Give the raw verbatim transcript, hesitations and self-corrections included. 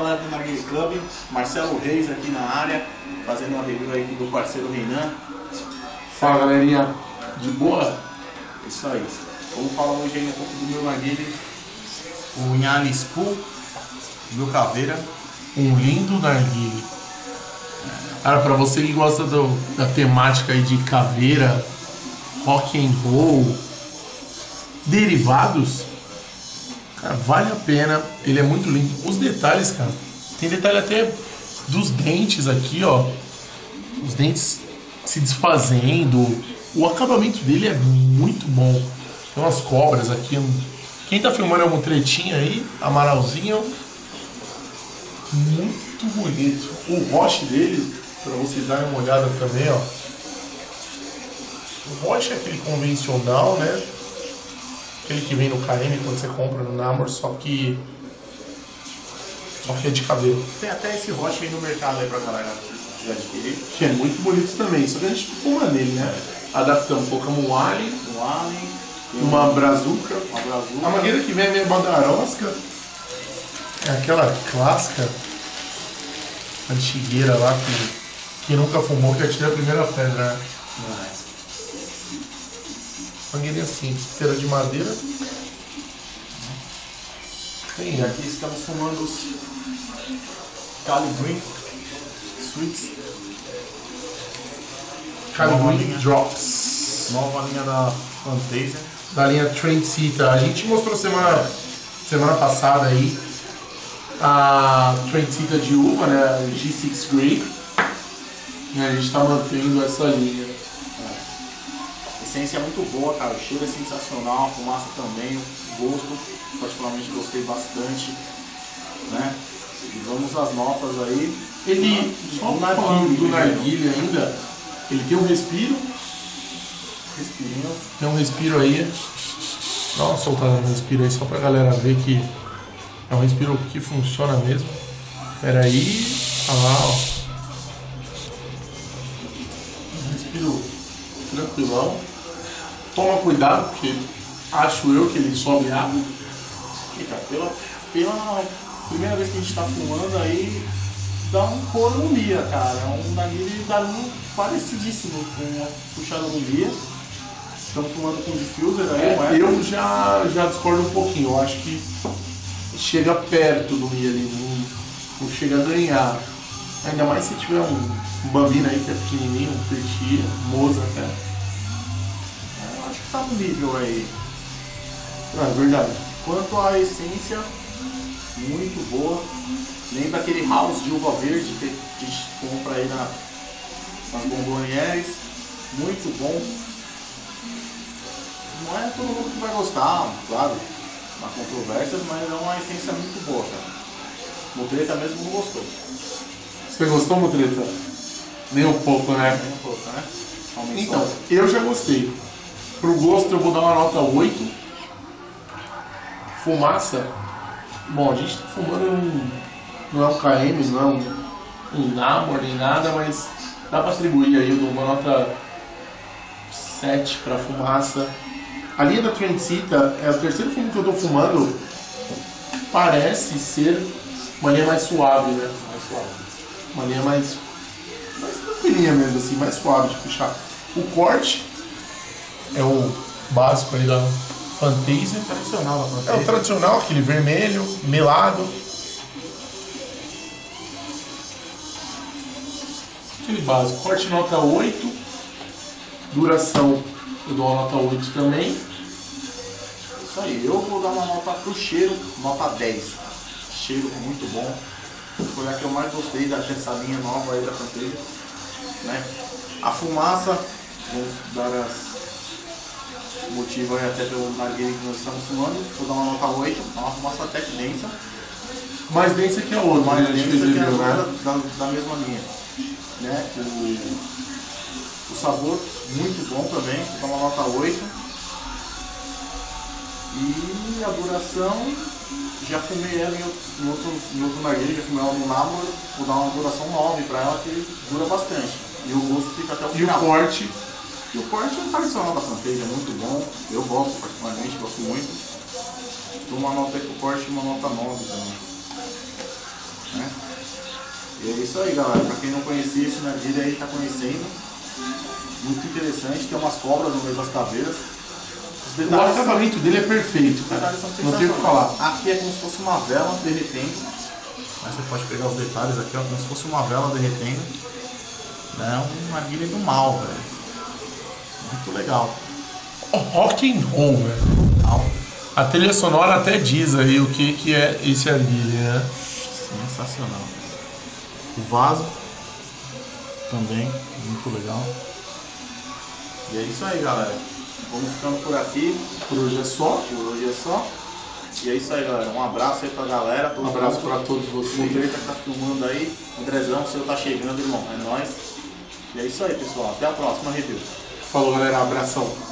galera do Narguilé Club, Marcelo Reis aqui na área, fazendo uma review aí do parceiro Reinan. Fala galerinha, de boa? Isso aí. Vamos falar hoje aí um pouco do meu narguilé, o Inhali Spool, meu caveira. Um lindo narguilé. Cara, pra você que gosta do, da temática aí de caveira, rock and roll, derivados, cara, vale a pena. Ele é muito lindo. Os detalhes, cara, tem detalhe até dos dentes aqui, ó. Os dentes se desfazendo. O acabamento dele é muito bom. Tem umas cobras aqui. Quem tá filmando é uma tretinha aí, amaralzinho. Muito bonito. O roche dele, pra vocês darem uma olhada também, ó. O roche é aquele convencional, né? Aquele que vem no K M quando você compra no Namor, só que só que é de cabelo. Tem até esse roche aí no mercado aí pra galera já adquirir. Que é muito bonito também, só que a gente fuma nele, né? Adaptamos, colocamos um alien, Um alien, uma brazuca. uma brazuca. A mangueira que vem é meio badarosca. É aquela clássica antigueira lá que, que nunca fumou, que atira a primeira pedra, né? Mangueirinha simples, piteira de madeira. Tem, E aqui estamos fumando os Cali Green Sweets, Cali Nova Green linha. Drops, nova linha da Fantasia. da linha Trendsetter. A gente mostrou semana, semana passada aí a Trendsetter de uva, né? A G seis Grape. E a gente está mantendo essa linha. A essência é muito boa, cara. O cheiro é sensacional, a fumaça também, o gosto, particularmente gostei bastante, né? E vamos às notas aí. Ele, só Do falando do narguilé, narguilé ainda, ele tem um respiro, Respirinho. tem um respiro aí. Dá uma soltada no respiro aí só pra galera ver que é um respiro que funciona mesmo. Pera aí, olha lá, ó. Um respiro tranquilão. Toma cuidado, porque acho eu que ele sobe água. E, cara, pela, pela primeira vez que a gente tá fumando aí, dá um cor no Mia, cara. É um narguilé barulho parecidíssimo com a puxada no Mia. Estamos fumando com diffuser aí, não é? Eu já, já discordo um pouquinho. Eu acho que chega perto do Mia ali, não, não chega a ganhar. Ainda mais se tiver um, um bambino aí que é pequenininho, um petit, moza até. Eu acho que tá no nível aí. Ah, é verdade. Quanto à essência, muito boa. Lembra aquele house de uva verde que a gente compra aí na, nas bombonières. Muito bom. Não é todo mundo que vai gostar, claro, há controvérsias, mas é uma essência muito boa, cara. Mutreta mesmo não gostou. Você gostou, Mutreta? Nem um pouco, né? Nem um pouco, né? Aumentou. Então, eu já gostei. Pro gosto eu vou dar uma nota oito. Fumaça. Bom, a gente tá fumando um. Não é um K M, não é um, um Namor nem nada, mas dá pra atribuir aí, eu dou uma nota sete pra fumaça. A linha da Trendsetter é o terceiro fumo que eu tô fumando. Parece ser uma linha mais suave, né? Mais suave. Uma linha mais, mais tranquilinha mesmo, assim, mais suave de puxar. O corte é o básico aí da Fantasia. Tradicional da É o Fantasia. tradicional, aquele vermelho, melado. Aquele básico. Corte nota oito. Duração eu dou uma nota oito também. Isso aí, eu vou dar uma nota pro cheiro, nota dez. Cheiro muito bom. Foi a que eu mais gostei dessa linha nova aí da Fantasia, né? A fumaça, vamos dar as motivo aí até pelo narguilé que nós estamos fumando. Vou dar uma nota oito, é uma fumaça até que densa, Mais densa que a outra, mais né? A gente densa fez que a review, outra né? da, da mesma linha, né? O, o sabor muito bom também, vou dar uma nota oito. E a duração, já fumei ela em outro, em outro, em outro narguilé, já fumei ela no Namor, vou dar uma duração nove pra ela que dura bastante. E o gosto fica até o E o final. corte, E o corte é tradicional da Fantasia, é muito bom. Eu gosto particularmente, gosto muito. Dou uma nota aí pro corte e uma nota nove também. Né? E é isso aí, galera. Pra quem não conhecia esse narguilé aí, tá conhecendo. Muito interessante. Tem umas cobras no meio das caveiras. Os O acabamento dele é perfeito, Os cara. detalhes são Não tem o que falar. sensacionais. Aqui é como se fosse uma vela derretendo. Aí você pode pegar os detalhes aqui, ó, como se fosse uma vela derretendo. É um narguilé do mal, velho. Muito legal. Rock and roll, velho. A trilha sonora até diz aí o que, que é esse narguilé, né? Sensacional. O vaso também, muito legal. E é isso aí, galera. Vamos ficando por aqui. Por hoje é só. Por hoje é só. E é isso aí, galera. Um abraço aí pra galera. Um abraço pra todos O vocês. Motorista que tá filmando aí. Andrezão, o seu tá chegando, irmão. É nóis. E é isso aí, pessoal. Até a próxima review. Falou, galera. Abração.